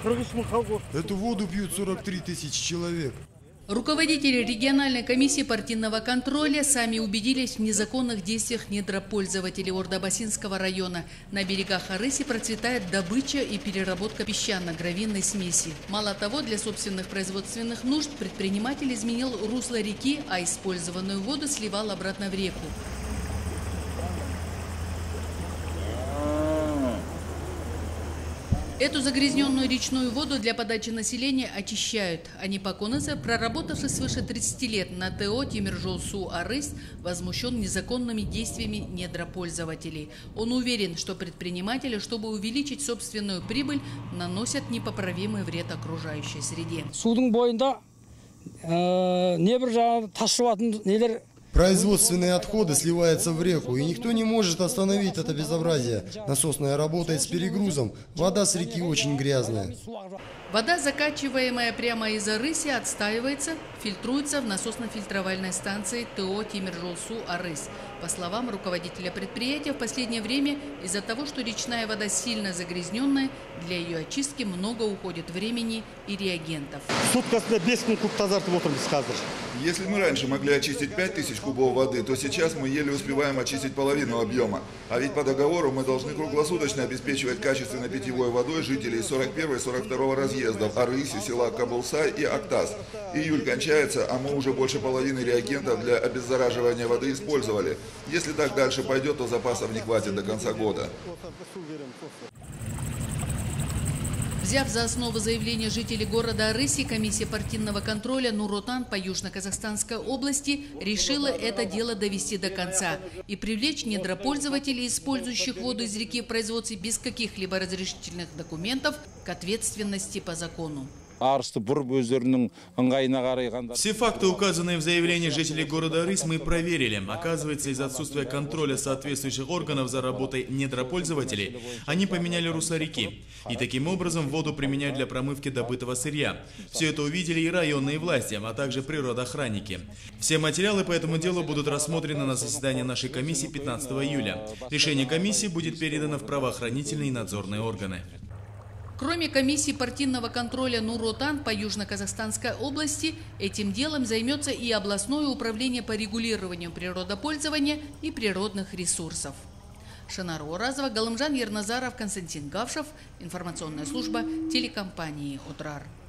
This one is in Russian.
Эту воду пьют 43 тысячи человек. Руководители региональной комиссии партийного контроля сами убедились в незаконных действиях недропользователей Ордабасинского района. На берегах Арыси процветает добыча и переработка песчано-гравийной смеси. Мало того, для собственных производственных нужд предприниматель изменил русло реки, а использованную воду сливал обратно в реку. Эту загрязненную речную воду для подачи населения очищают. Анипа Коныза, проработавший свыше 30 лет на ТО Темиржол-Су-Арыс, возмущен незаконными действиями недропользователей. Он уверен, что предприниматели, чтобы увеличить собственную прибыль, наносят непоправимый вред окружающей среде. Производственные отходы сливаются в реку, и никто не может остановить это безобразие. Насосная работает с перегрузом, вода с реки очень грязная. Вода, закачиваемая прямо из Арыси, отстаивается, фильтруется в насосно-фильтровальной станции ТО Темиржол-Су-Арыс. По словам руководителя предприятия, в последнее время из-за того, что речная вода сильно загрязненная, для ее очистки много уходит времени и реагентов. Если мы раньше могли очистить 5000 кубов воды, то сейчас мы еле успеваем очистить половину объема. А ведь по договору мы должны круглосуточно обеспечивать качественной питьевой водой жителей 41 и 42 разъездов Арыси, села Кабулсай и Актас. Июль кончается, а мы уже больше половины реагентов для обеззараживания воды использовали. Если так дальше пойдет, то запасов не хватит до конца года. Взяв за основу заявление жителей города Арыси, комиссия партийного контроля Нур-Отан по Южно-Казахстанской области решила это дело довести до конца и привлечь недропользователей, использующих воду из реки в производстве без каких-либо разрешительных документов, к ответственности по закону. Все факты, указанные в заявлении жителей города Арыс, мы проверили. Оказывается, из-за отсутствия контроля соответствующих органов за работой недропользователей, они поменяли русло реки. И таким образом воду применяют для промывки добытого сырья. Все это увидели и районные власти, а также природоохранники. Все материалы по этому делу будут рассмотрены на заседании нашей комиссии 15 июля. Решение комиссии будет передано в правоохранительные и надзорные органы. Кроме комиссии партийного контроля Нур-Отан по Южно-Казахстанской области, этим делом займется и областное управление по регулированию природопользования и природных ресурсов. Шанара Оразова, Галымжан Ерназаров, Константин Гавшев. Информационная служба телекомпании «Отрар».